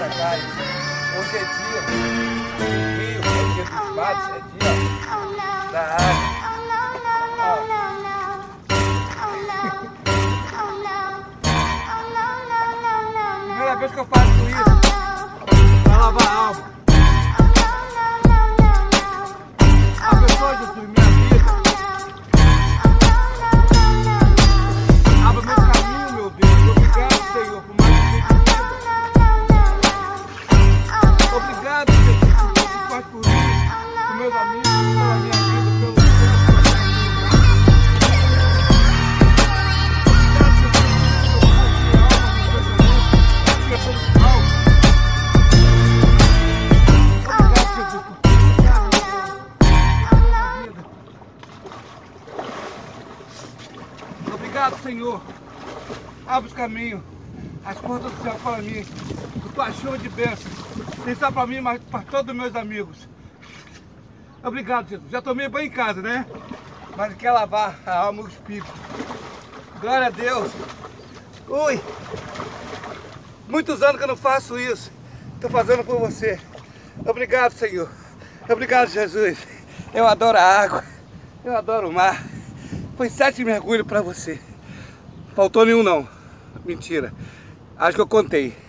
atrás. Hoje é dia do rio, é dia dos mares, é dia da água. Primeira vez que eu faço isso para lavar a alma. Abençoe, Jesus, minha vida. Abra meu caminho, meu Deus. Obrigado, Senhor, por mais um dia de vida. Obrigado, Jesus, por tudo que faz por mim, por meus amigos, pela minha vida, pelo tempo que eu tenho. Obrigado, Senhor. Abre os caminhos, as portas do céu para mim. Tua chuva de bênção. Nem só para mim, mas para todos os meus amigos. Obrigado, Jesus. Já tomei banho em casa, né? Mas quer lavar a alma e o espírito. Glória a Deus. Ui! Muitos anos que eu não faço isso. Estou fazendo por você. Obrigado, Senhor. Obrigado, Jesus. Eu adoro a água. Eu adoro o mar. Foi 7 mergulhos para você. Faltou nenhum não. Mentira. Acho que eu contei.